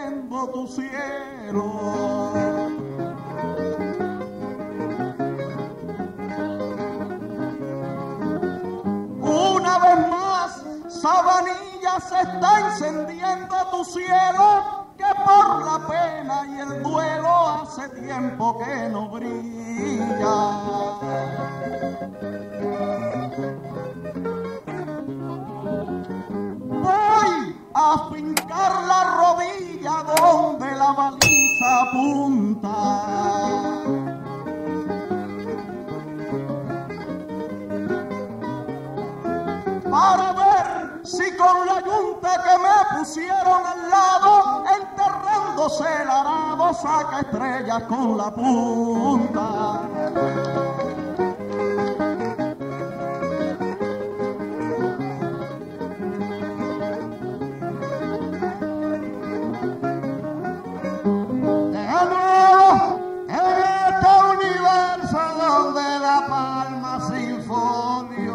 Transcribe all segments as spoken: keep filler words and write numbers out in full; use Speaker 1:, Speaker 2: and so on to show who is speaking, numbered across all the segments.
Speaker 1: encendiendo tu cielo. Una vez más, Sabanilla, se está encendiendo tu cielo, que por la pena y el duelo hace tiempo que no brilla. Voy a fincar la rodilla donde la baliza apunta. Para ver si con la yunta que me pusieron al lado, enterrándose el arado, saca estrellas con la punta. De nuevo, en este universo donde la palma sinfonio,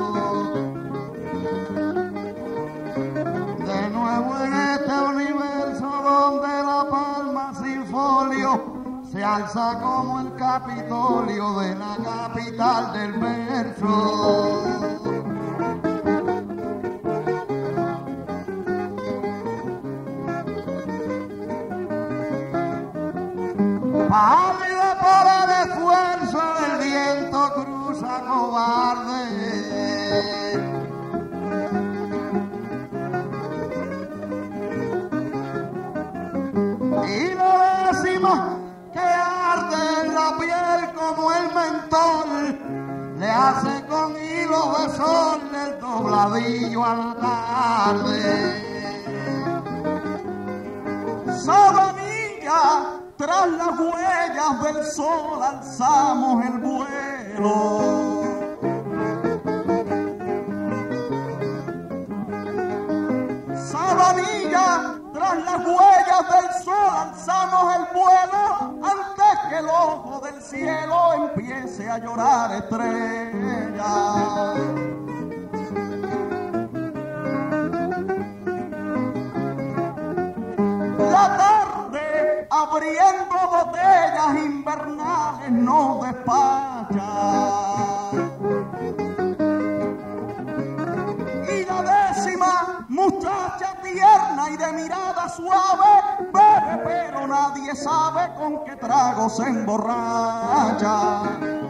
Speaker 1: en este universo donde la palma sin folio se alza como el Capitolio de la capital del verso. Pálida por el esfuerzo, el viento cruza cobarde. Y la décima que arde en la piel como el mentol, le hace con hilo de sol el dobladillo a la tarde. Sabanilla, tras las huellas del sol alzamos el vuelo. Sabanilla, tras las huellas del sol alzamos el vuelo, antes que el ojo del cielo empiece a llorar estrellas. La tarde, abriendo botellas invernales, nos despacha. Y la décima, muchacha tierna y de mirada suave, bebe pero nadie sabe con qué trago se emborracha.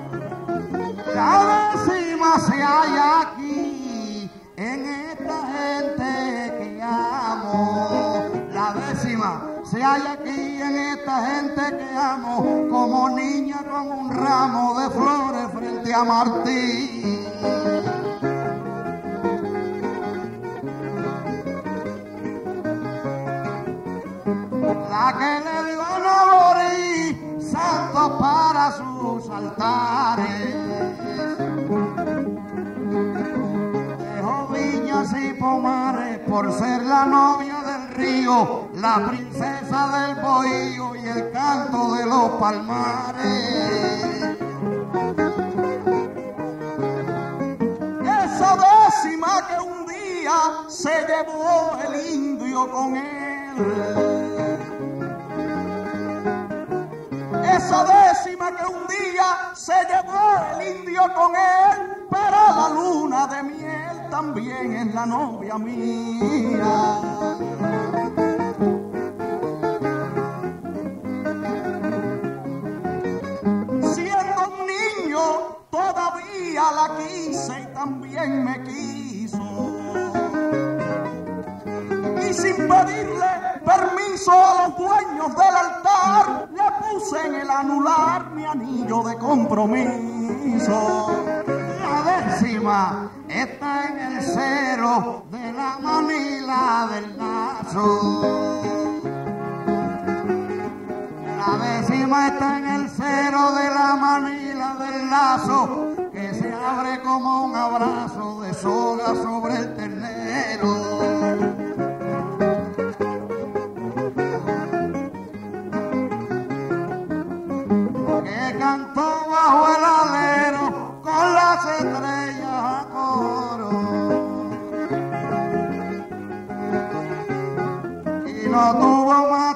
Speaker 1: La décima se halla aquí, en esta gente que amo. La décima se halla aquí, en esta gente que amo, como niña con un ramo de flores frente a Martín. La que le dio a Naborí santos para sus altares, dejó viñas y pomares por ser la novia del río, la princesa del bohío y el canto de los palmares. Esa décima que un día se llevó el indio con él, esa décima que un día se llevó el indio con él, para la luna de miel también es la novia mía. Siendo un niño todavía la quise y también me quiso. Y sin pedirle permiso a los dueños del altar, le puse en el anular mi anillo de compromiso. La décima está en el cero de la manila del lazo. La décima está en el cero de la manila del lazo, que se abre como un abrazo de soga sobre el ternero. Que cantó bajo el alero con las estrellas a coro, y no tuvo más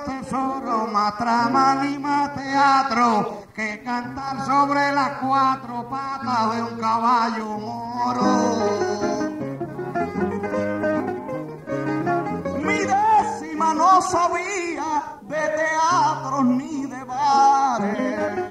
Speaker 2: más trama ni más teatro que cantar sobre las cuatro patas de un caballo moro.
Speaker 1: Mi décima no sabía de teatros ni de bares.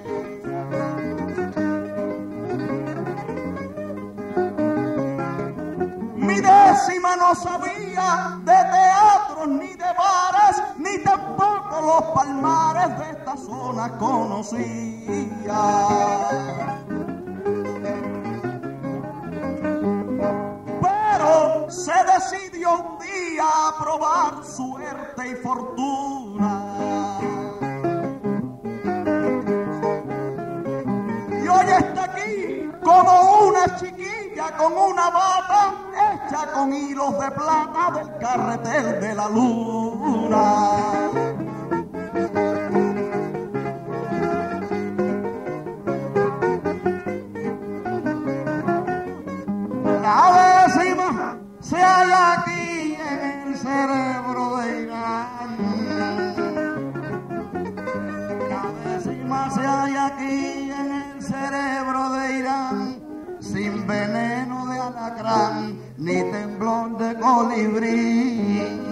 Speaker 1: Mi décima no sabía de teatros ni de bares, ni tampoco los palmares de esta zona conocía. Pero se decidió un día a probar suerte y fortuna. Y hoy está aquí como una chiquilla con una bata hecha con hilos de plata del carretel de la luna.
Speaker 2: La décima se halla aquí en el cerebro de Irán. La décima se halla aquí en el cerebro de Irán, sin veneno de alacrán ni temblor de colibrí.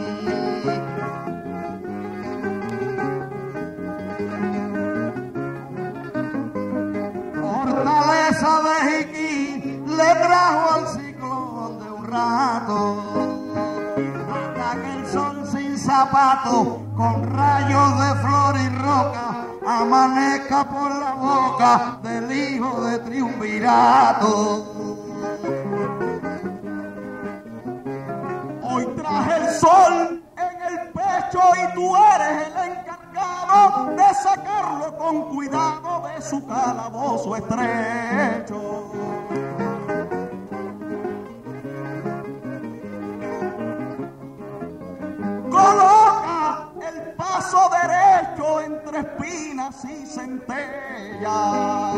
Speaker 2: Fortaleza de Jiquí le trajo al ciclón de un rato, hasta que el sol sin zapato, con rayos de flor y roca, amanezca por la boca del hijo de Triunvirato.
Speaker 1: Hoy traje el sol en el pecho y tú eres el encargado de sacarlo con cuidado de su calabozo estrecho. Coloca el paso derecho entre espinas y centellas,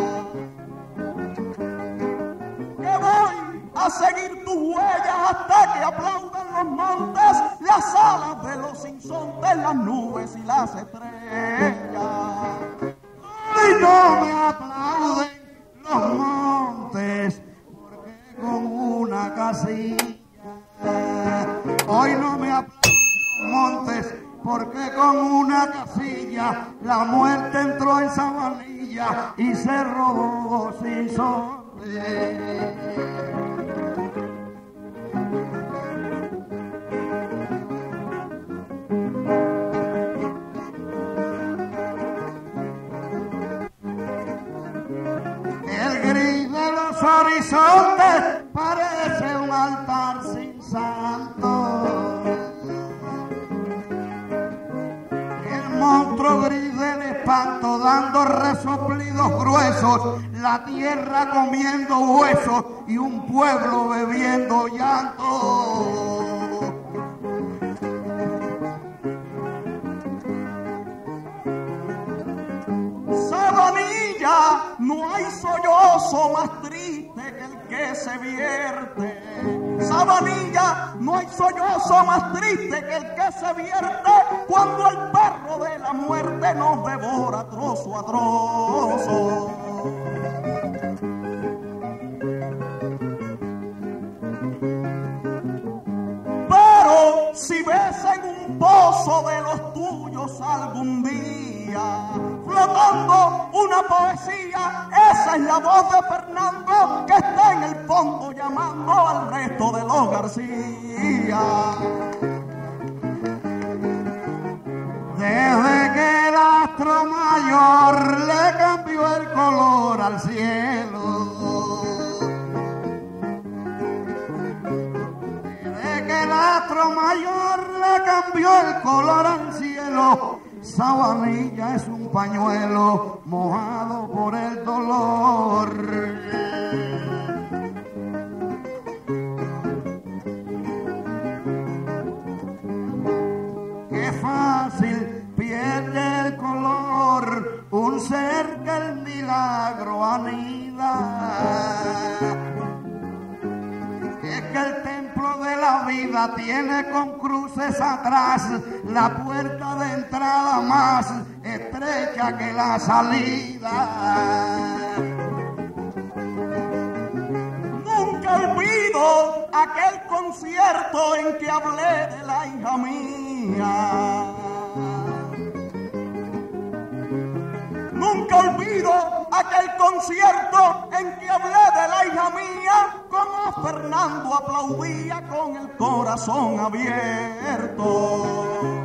Speaker 1: que voy a seguir tus huellas hasta que aplaudan los montes, las alas de los insontes, las nubes y las estrellas.
Speaker 2: Y no me aplauden los montes, porque con una casilla. Hoy no me aplauden los montes, porque con una casilla la muerte entró en Sabanilla y se robó sin sonte. El gris de los horizontes parece un altar sin santo. El monstruo gris del espanto dando resoplidos gruesos, la tierra comiendo huesos y un pueblo bebiendo llanto.
Speaker 1: Sabanilla, no hay sollozo más triste que el que se vierte. Sabanilla, no hay sollozo más triste que el que se vierte cuando el perro de la muerte nos devora trozo a trozo. Pero si ves en un pozo de los tuyos algún día flotando una poesía, esa es la voz de Fernando que está en el fondo llamando al resto de los García.
Speaker 2: Desde que el astro mayor le cambió el color al cielo, desde que el astro mayor le cambió el color al cielo, Sabanilla es un pañuelo mojado por el dolor. Qué fácil pierde el color un ser que el milagro anida. Es que el templo de la vida tiene con cruces atrás la puerta de entrada más estrecha que la salida.
Speaker 1: Nunca olvido aquel concierto en que hablé de la hija mía. Nunca olvido aquel concierto en que hablé de la hija mía, como Fernando aplaudía con el corazón abierto.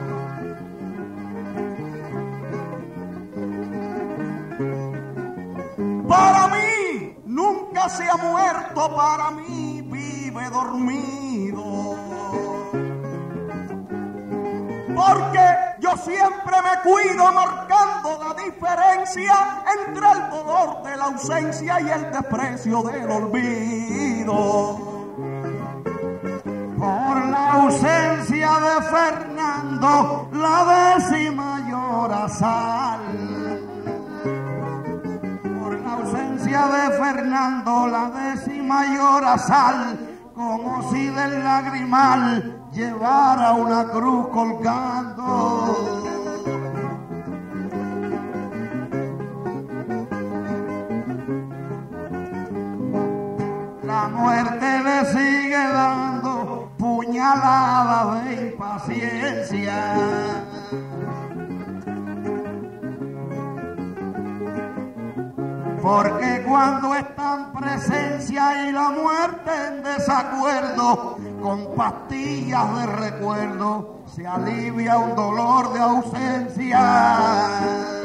Speaker 1: Para mí nunca se ha muerto, para mí vive dormido. Porque yo siempre me cuido marcando la diferencia entre el dolor de la ausencia y el desprecio del olvido.
Speaker 2: Por la ausencia de Fernando, la décima llora sal. Por la ausencia de Fernando, la décima llora sal, como si del lagrimal llevara una cruz colgando. La muerte le sigue dando puñalada de impaciencia. Porque cuando está en presencia y la muerte en desacuerdo, con pastillas de recuerdo se alivia un dolor de ausencia.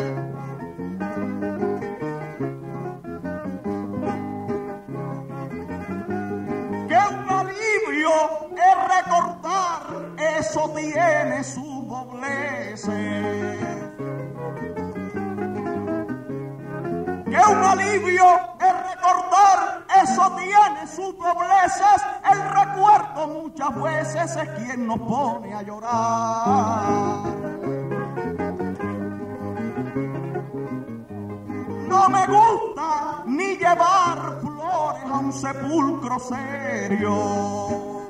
Speaker 1: Que un alivio es recordar, eso tiene su dobleces. Que un alivio es recordar, eso tiene sus dobleces. El recuerdo muchas veces es quien nos pone a llorar. No me gusta ni llevar flores a un sepulcro serio,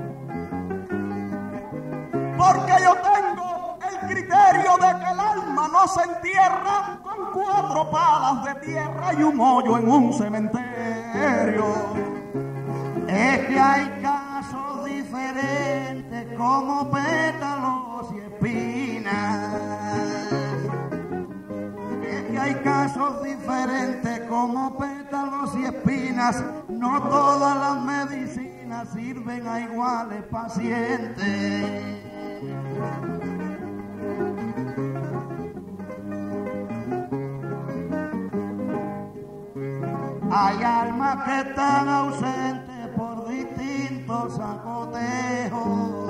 Speaker 1: porque yo tengo el criterio de que el alma no se entierra con cuatro palas de tierra y un hoyo en un cementerio.
Speaker 2: Es que hay casos diferentes como pétalos y espinas. Es que hay casos diferentes como pétalos y espinas. No todas las medicinas sirven a iguales pacientes. Hay almas que están ausentes por distintos acotejos.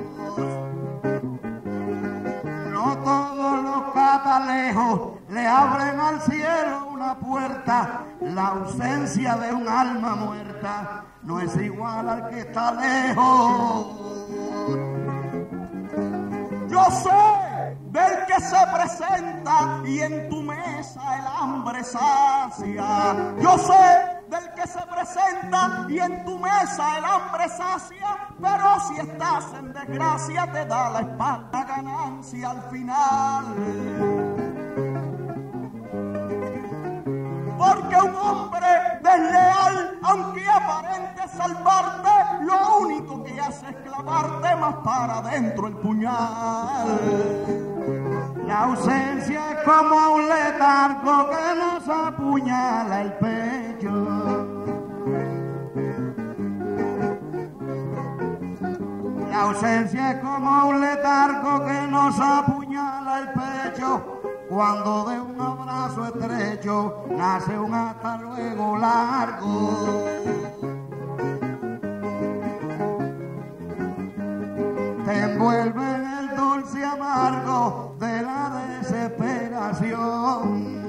Speaker 2: No todos los catalejos le abren al cielo una puerta. La ausencia de un alma muerta no es igual al que está lejos.
Speaker 1: Yo sé del que se presenta y en tu mesa el hambre sacia. Yo sé del que se presenta y en tu mesa el hambre sacia. Pero si estás en desgracia te da la espalda ganancia al final. Porque un hombre desleal, aunque aparente salvarte, lo único que hace es clavarte más para adentro el puñal.
Speaker 2: La ausencia es como un letargo que nos apuñala el pecho. La ausencia es como un letargo que nos apuñala el pecho. Cuando de un abrazo estrecho nace un hasta luego largo. Te envuelve en el dulce amargo de la desesperación.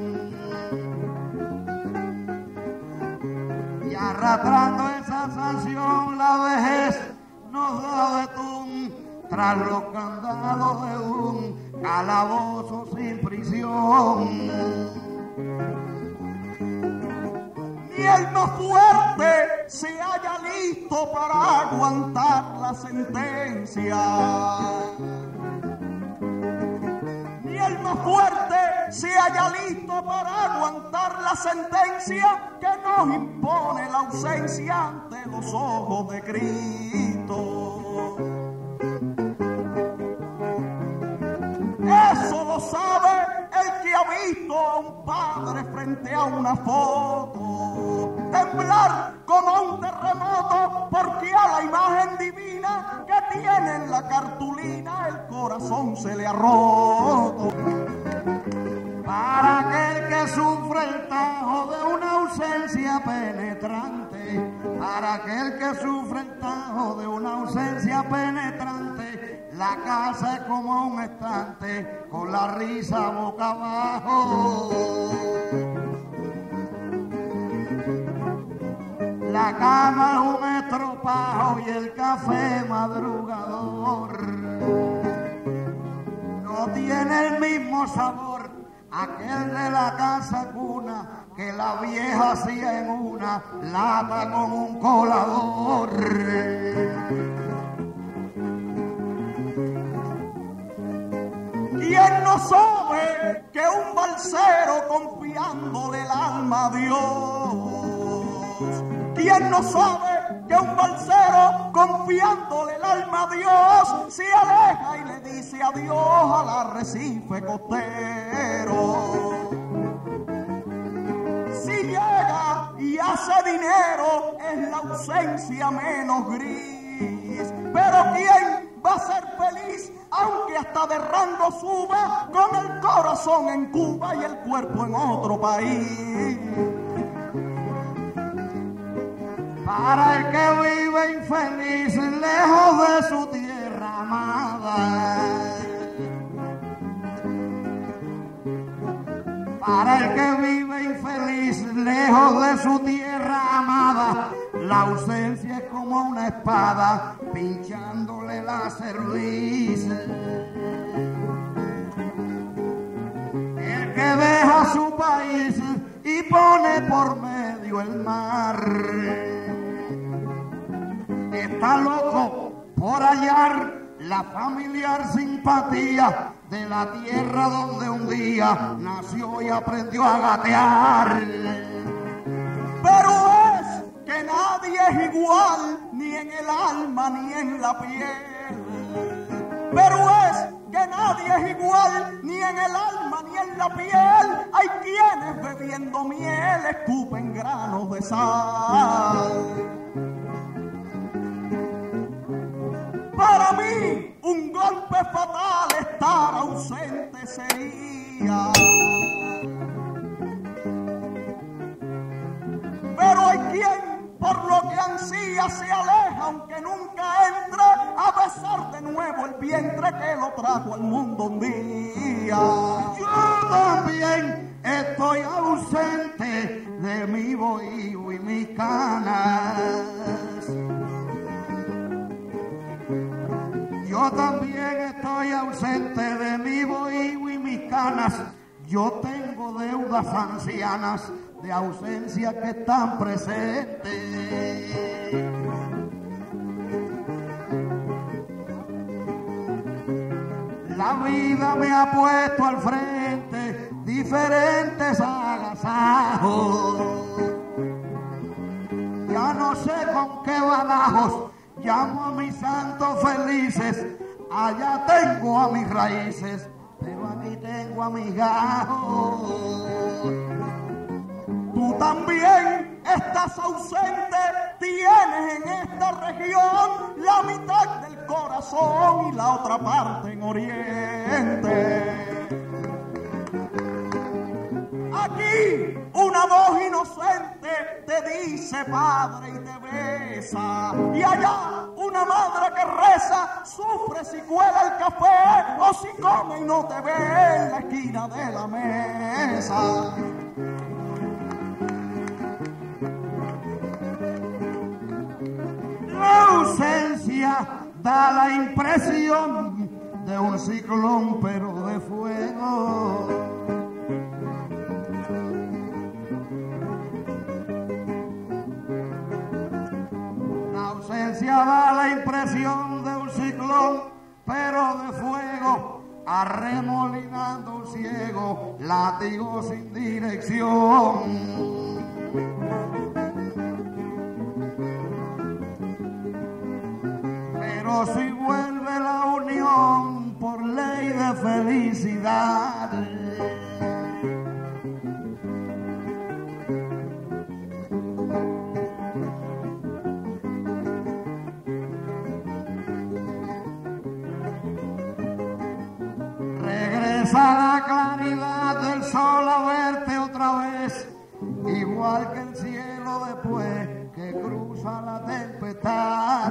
Speaker 2: Y arrastrando esa sanción la vejez nos da betún tras los candados de un calabozo sin prisión.
Speaker 1: Ni el más fuerte se halla listo para aguantar la sentencia. Ni el más fuerte sea ya listo para aguantar la sentencia que nos impone la ausencia ante los ojos de Cristo. Eso lo sabe el que ha visto a un padre frente a una foto temblar como un terremoto, porque a la imagen divina que tiene en la cartulina el corazón se le ha roto.
Speaker 2: Para aquel que sufre el tajo de una ausencia penetrante, para aquel que sufre el tajo de una ausencia penetrante, la casa es como un estante con la risa boca abajo. La cama es un estropajo y el café madrugador. No tiene el mismo sabor aquel de la casa cuna que la vieja hacía en una lata con un colador.
Speaker 1: ¿Quién no sabe que un balsero confiándole el alma a Dios? ¿Quién no sabe que un balsero confiándole el alma a Dios se aleja y le dice adiós al arrecife costero? Si llega y hace dinero es la ausencia menos gris, pero ¿quién va a ser feliz aunque hasta de rango suba con el corazón en Cuba y el cuerpo en otro país?
Speaker 2: Para el que vive infeliz lejos de su tierra amada, para el que vive infeliz lejos de su tierra amada, la ausencia es como una espada pinchándole la cerviz. El que deja su país y pone por medio el mar está loco por hallar la familiar simpatía de la tierra donde un día nació y aprendió a gatear.
Speaker 1: Pero es que nadie es igual, ni en el alma ni en la piel. Pero es que nadie es igual, ni en el alma ni en la piel. Hay quienes bebiendo miel escupen granos de sal. Para mí, un golpe fatal estar ausente sería. Pero hay quien, por lo que ansía, se aleja, aunque nunca entre a besar de nuevo el vientre que lo trajo al mundo un día.
Speaker 2: Yo también estoy ausente de mi bohío y mis canas. Yo también estoy ausente de mi bohío y mis canas. Yo tengo deudas ancianas de ausencia que están presentes. La vida me ha puesto al frente diferentes agasajos. Ya no sé con qué balajos llamo a mis santos felices. Allá tengo a mis raíces, pero aquí tengo a mis gajos.
Speaker 1: Tú también estás ausente, tienes en esta región la mitad del corazón y la otra parte en Oriente. Aquí una voz inocente te dice padre y te besa, y allá una madre que reza sufre si cuela el café o si come y no te ve en la esquina de la mesa.
Speaker 2: La ausencia da la impresión de un ciclón pero de fuego. La ausencia da la impresión de un ciclón pero de fuego, arremolinando un ciego, látigo sin dirección. Pero si vuelve la unión por ley de felicidad, regresa la claridad del sol a verte otra vez, igual que el cielo después que cruza la tempestad.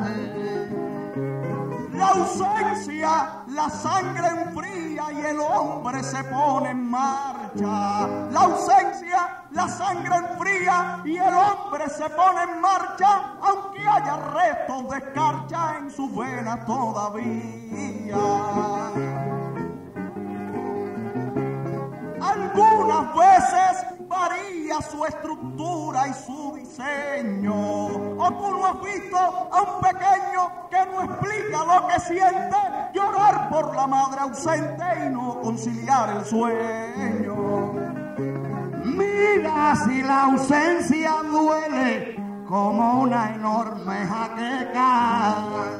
Speaker 1: La ausencia, la sangre enfría y el hombre se pone en marcha. La ausencia, la sangre enfría y el hombre se pone en marcha, aunque haya restos de escarcha en sus venas todavía. Algunas veces varía su estructura y su diseño. O tú no has visto a un pequeño que no explica lo que siente, llorar por la madre ausente y no conciliar el sueño.
Speaker 2: Mira si la ausencia duele como una enorme jaqueca.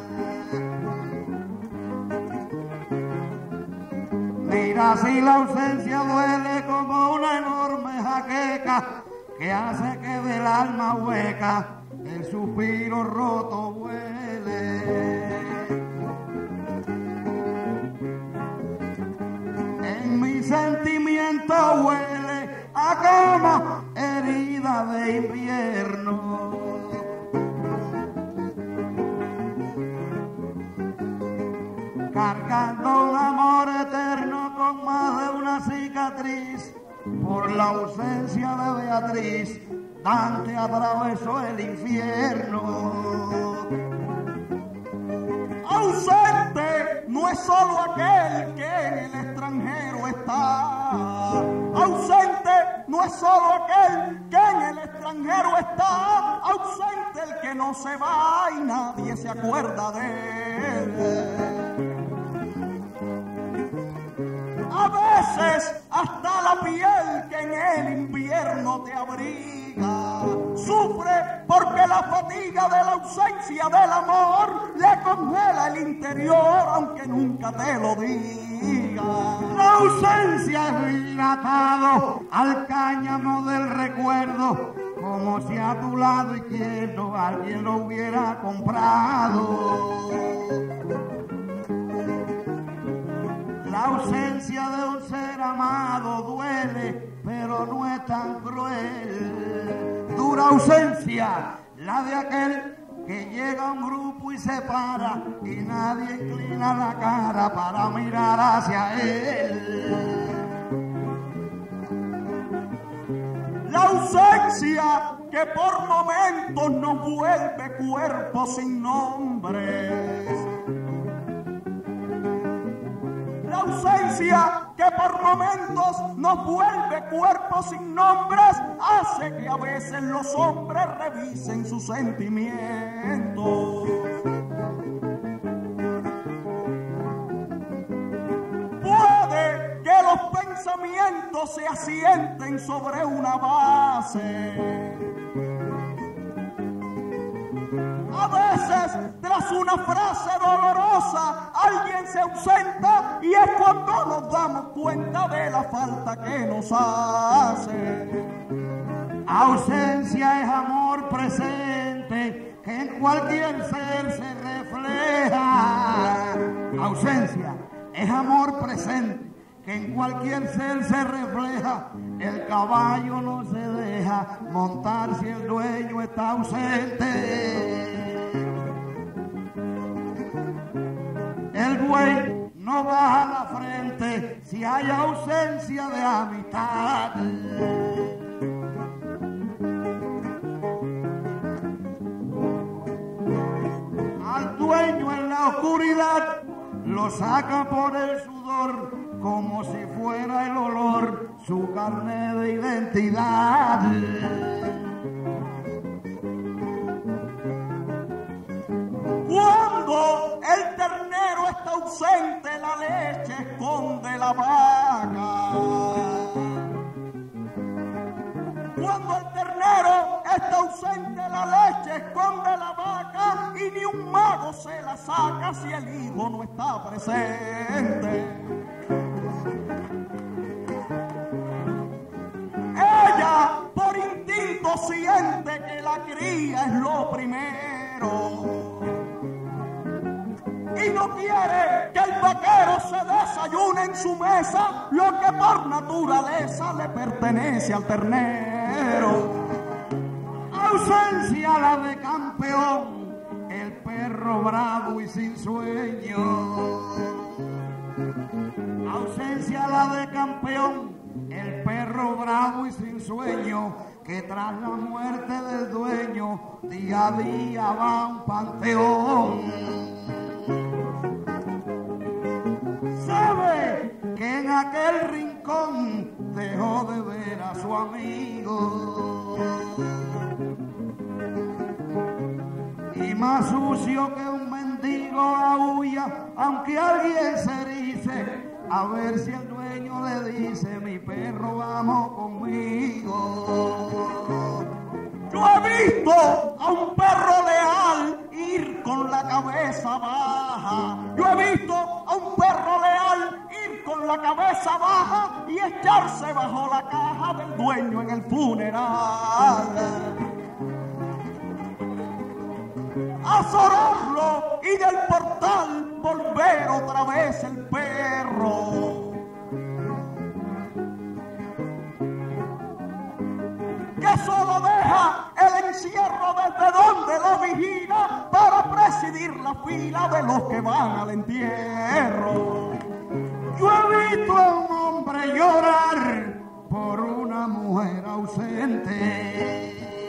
Speaker 2: Mira si la ausencia duele como una enorme jaqueca que hace que del alma hueca el suspiro roto vuele. En mi sentimiento huele a cama herida de invierno. Cargando un amor eterno con más de una cicatriz, por la ausencia de Beatriz, Dante atravesó el infierno.
Speaker 1: Ausente no es solo aquel que en el extranjero está. Ausente no es solo aquel que en el extranjero está. Ausente el que no se va y nadie se acuerda de él. A veces hasta la piel que en el invierno te abriga sufre porque la fatiga de la ausencia del amor le congela el interior aunque nunca te lo diga.
Speaker 2: La ausencia es dilatado al cáñamo del recuerdo, como si a tu lado izquierdo alguien lo hubiera comprado. La ausencia de un ser amado duele, pero no es tan cruel. Dura ausencia, la de aquel que llega a un grupo y se para y nadie inclina la cara para mirar hacia él.
Speaker 1: La ausencia que por momentos nos vuelve cuerpo sin nombre. La ausencia que por momentos nos vuelve cuerpos sin nombres hace que a veces los hombres revisen sus sentimientos. Puede que los pensamientos se asienten sobre una base. A veces, tras una frase dolorosa, alguien se ausenta y es cuando nos damos cuenta de la falta que nos hace.
Speaker 2: Ausencia es amor presente que en cualquier ser se refleja. Ausencia es amor presente que en cualquier ser se refleja. El caballo no se deja montar si el dueño está ausente. El buey no baja la frente si hay ausencia de amistad. Al dueño en la oscuridad lo saca por el sudor como si fuera el olor su carnet de identidad.
Speaker 1: Cuando el ternero está ausente, la leche esconde la vaca. ausente la leche esconde la vaca y ni un mago se la saca si el hijo no está presente. Ella por instinto siente que la cría es lo primero y no quiere que el vaquero se desayune en su mesa lo que por naturaleza le pertenece al ternero.
Speaker 2: Ausencia la de campeón, el perro bravo y sin sueño. Ausencia la de campeón, el perro bravo y sin sueño, que tras la muerte del dueño día a día va a un panteón. Sabe que en aquel rincón dejó de ver a su amigo, y más sucio que un mendigo aúlla, aunque alguien se erice, a ver si el dueño le dice: mi perro, vamos conmigo.
Speaker 1: Yo he visto a un perro leal ir con la cabeza baja. Yo he visto a un perro leal ir con la cabeza baja y echarse bajo la caja del dueño en el funeral. Azorarlo y del portal volver otra vez el perro. Que solo deja el encierro desde donde lo vigila para presidir la fila de los que van al entierro.
Speaker 2: Yo he visto a un hombre llorar por una mujer ausente.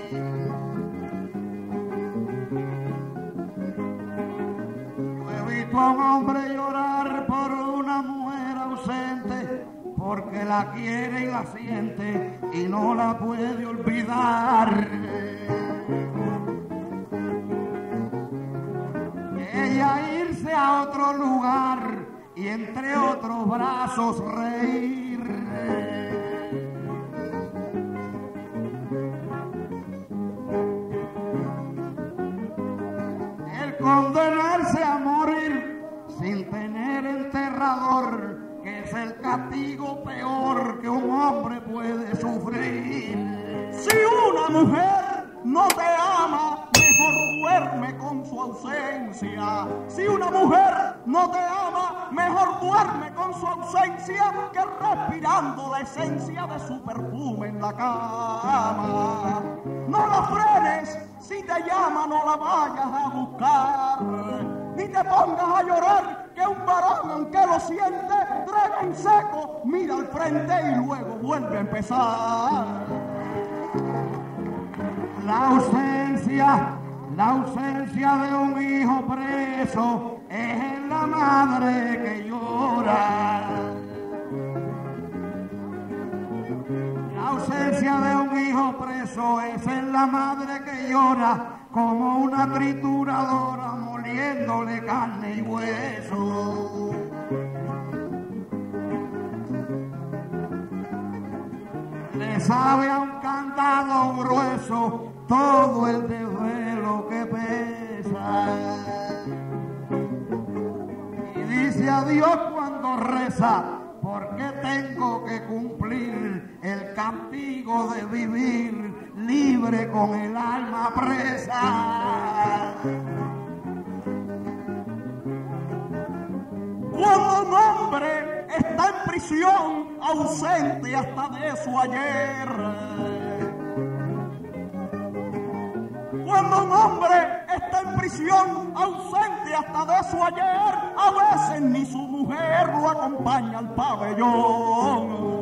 Speaker 2: Yo he visto a un hombre llorar por una mujer ausente, porque la quiere y la siente y no la puede olvidar. Ella irse a otro lugar y entre otros brazos reír. El condenarse a morir sin tener enterrador, que es el castigo peor que un hombre puede sufrir.
Speaker 1: Si una mujer no te ama, mejor duerme con su ausencia. Si una mujer no te ama, mejor duerme con su ausencia que respirando la esencia de su perfume en la cama. No la frenes, si te llama no la vayas a buscar, ni te pongas a llorar, que un varón aunque lo siente, traga en seco, mira al frente y luego vuelve a empezar.
Speaker 2: La ausencia, la ausencia de un hijo preso es en la madre que llora. La ausencia de un hijo preso es en la madre que llora, como una trituradora moliéndole carne y hueso. Le sabe a un candado grueso todo el desvelo que pesa, y dice a Dios cuando reza: porque tengo que cumplir el castigo de vivir libre con el alma presa.
Speaker 1: Cuando un hombre está en prisión, ausente hasta de su ayer. Cuando un hombre está en prisión, ausente hasta de su ayer, a veces ni su mujer lo acompaña al pabellón.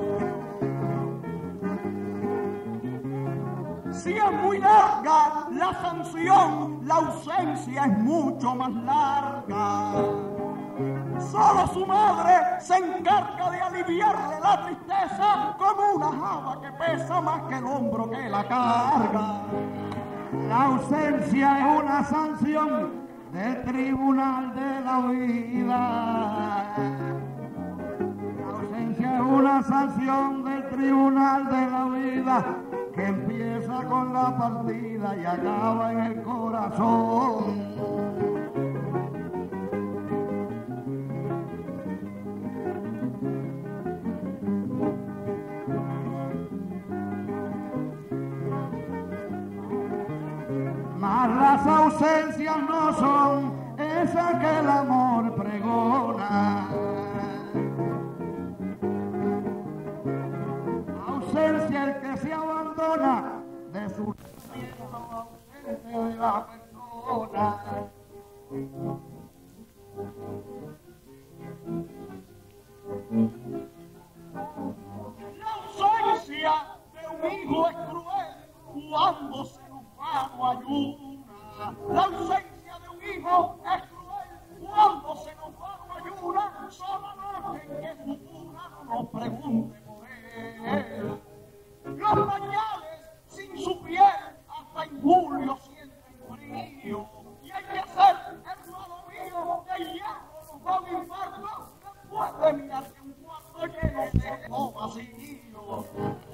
Speaker 1: Si es muy larga la sanción, la ausencia es mucho más larga. Solo su madre se encarga de aliviarle la tristeza como una java que pesa más que el hombro que la carga.
Speaker 2: La ausencia es una sanción del tribunal de la vida. La ausencia es una sanción del tribunal de la vida. que empieza con la partida y acaba en el corazón. Mas las ausencias no son esas que el amor pregona. Ausencia el que se abandona de su nacimiento, ausente de la persona.
Speaker 1: La ausencia de un hijo es cruel cuando se nos va no ayuda. La ausencia de un hijo es cruel cuando se nos va no ayuda. Solamente en que futura no nos pregunte por él. Los pañales sin su piel hasta en julio sienten frío. Y hay que hacer, hermano mío, que el hierro nos da un infarto después de mirar que un cuarto lleno de todo vacío.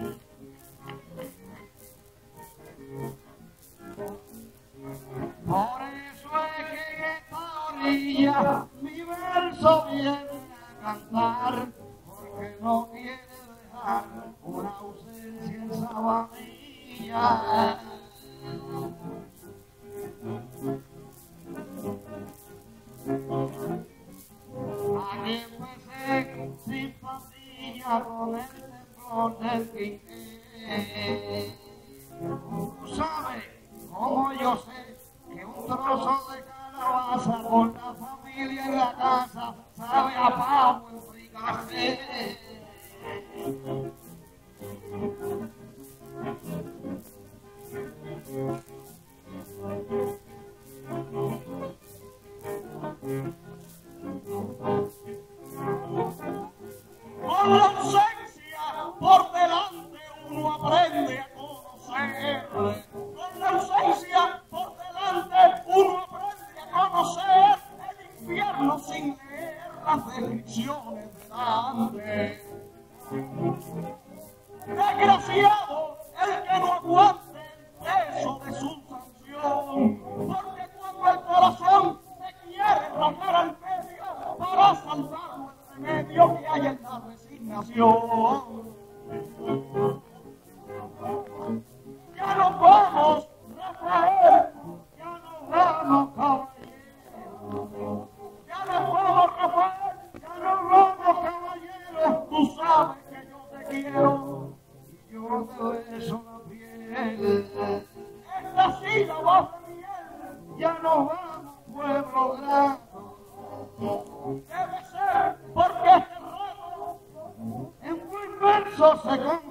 Speaker 2: Por eso es que en esta orilla mi verso viene a cantar, porque no quiere dejar una ausencia en Sabanilla. Aquí empecé sin pandilla con el temblor del Quique. Tú sabes cómo yo sé que un trozo de calabaza con la familia en la casa sabe a pavo en fricasé.
Speaker 1: Con la ausencia por delante uno aprende a conocer. Con la ausencia por delante uno aprende a conocer el infierno sin leer las descripciones de Dante. Desgraciado el que no aguante el peso de su sanción, porque cuando el corazón te quiere rajar al medio para salvarlo el remedio que hay en la resignación. Ya nos vamos, Rafael, ya nos vamos, caballero. Ya nos vamos, Rafael, ya nos vamos, caballero. Tú sabes que yo te quiero y yo te beso la piel. Esta sílaba de miel, ya nos vamos, pueblo grato. Debe ser porque este rato en buen verso se come.